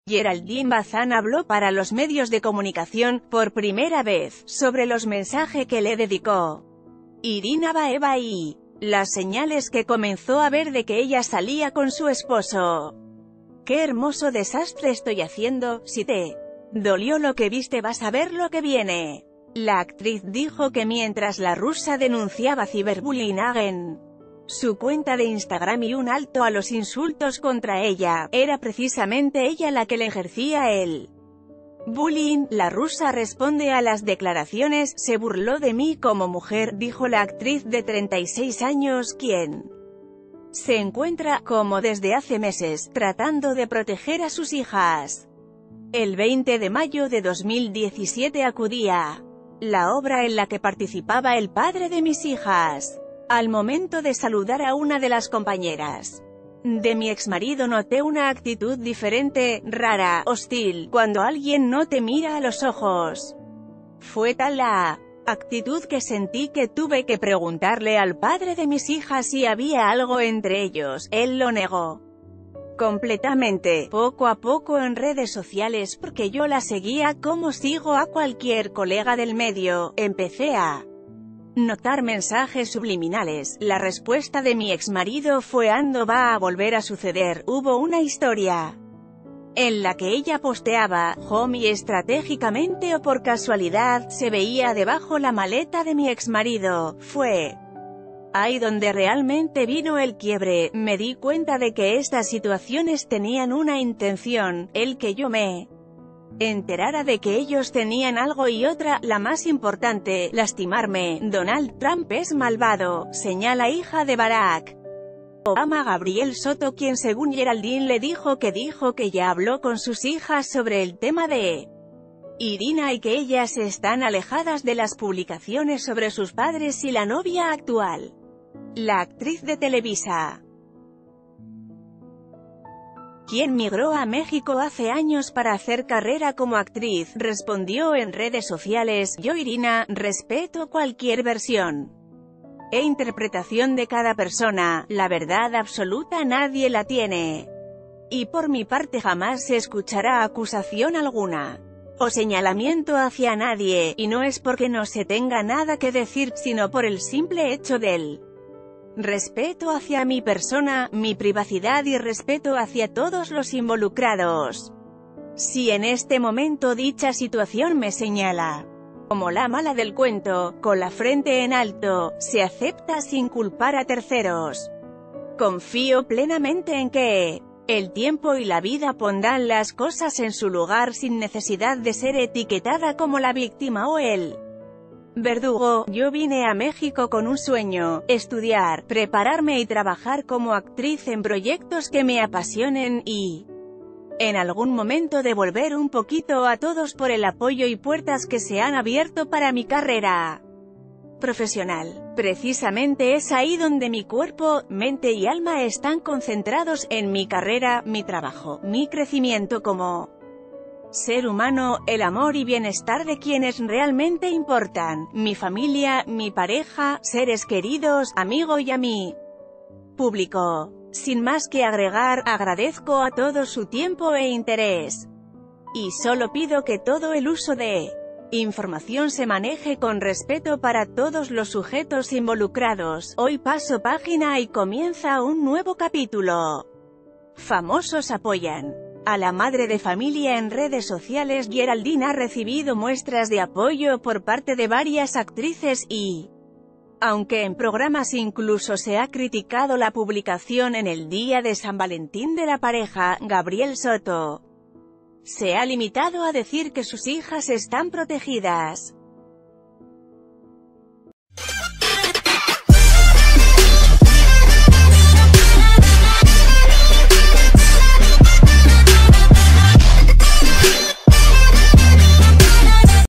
Geraldine Bazán habló para los medios de comunicación, por primera vez, sobre los mensajes que le dedicó Irina Baeva y las señales que comenzó a ver de que ella salía con su esposo. «Qué hermoso desastre estoy haciendo, si te dolió lo que viste vas a ver lo que viene». La actriz dijo que mientras la rusa denunciaba ciberbullying en su cuenta de Instagram y un alto a los insultos contra ella, era precisamente ella la que le ejercía el bullying. La rusa responde a las declaraciones: «Se burló de mí como mujer», dijo la actriz de 36 años, quien se encuentra, como desde hace meses, tratando de proteger a sus hijas. El 20 de mayo de 2017 acudía la obra en la que participaba el padre de mis hijas. Al momento de saludar a una de las compañeras de mi exmarido noté una actitud diferente, rara, hostil, cuando alguien no te mira a los ojos. Fue tal la actitud que sentí que tuve que preguntarle al padre de mis hijas si había algo entre ellos. Él lo negó completamente. Poco a poco en redes sociales, porque yo la seguía como sigo a cualquier colega del medio, empecé a notar mensajes subliminales. La respuesta de mi exmarido fue: «Ando va a volver a suceder». Hubo una historia en la que ella posteaba: «Homie», estratégicamente o por casualidad, se veía debajo la maleta de mi exmarido. Fue ahí donde realmente vino el quiebre. Me di cuenta de que estas situaciones tenían una intención, el que yo me enterara de que ellos tenían algo, y otra, la más importante, lastimarme. Donald Trump es malvado, señala hija de Barack Obama Gabriel Soto, quien según Geraldine le dijo que ya habló con sus hijas sobre el tema de Irina y que ellas están alejadas de las publicaciones sobre sus padres y la novia actual. La actriz de Televisa, quien migró a México hace años para hacer carrera como actriz, respondió en redes sociales: «Yo, Irina, respeto cualquier versión e interpretación de cada persona, la verdad absoluta nadie la tiene. Y por mi parte jamás se escuchará acusación alguna o señalamiento hacia nadie, y no es porque no se tenga nada que decir, sino por el simple hecho del respeto hacia mi persona, mi privacidad y respeto hacia todos los involucrados. Si en este momento dicha situación me señala como la mala del cuento, con la frente en alto, se acepta sin culpar a terceros. Confío plenamente en que el tiempo y la vida pondrán las cosas en su lugar sin necesidad de ser etiquetada como la víctima o el verdugo. Yo vine a México con un sueño: estudiar, prepararme y trabajar como actriz en proyectos que me apasionen, y en algún momento devolver un poquito a todos por el apoyo y puertas que se han abierto para mi carrera profesional. Precisamente es ahí donde mi cuerpo, mente y alma están concentrados, en mi carrera, mi trabajo, mi crecimiento como ser humano, el amor y bienestar de quienes realmente importan, mi familia, mi pareja, seres queridos, amigo y a mi público. Sin más que agregar, agradezco a todos su tiempo e interés. Y solo pido que todo el uso de información se maneje con respeto para todos los sujetos involucrados. Hoy paso página y comienza un nuevo capítulo. Famosos apoyan a la madre de familia en redes sociales. Geraldine ha recibido muestras de apoyo por parte de varias actrices y, aunque en programas incluso se ha criticado la publicación en el día de San Valentín de la pareja, Gabriel Soto se ha limitado a decir que sus hijas están protegidas.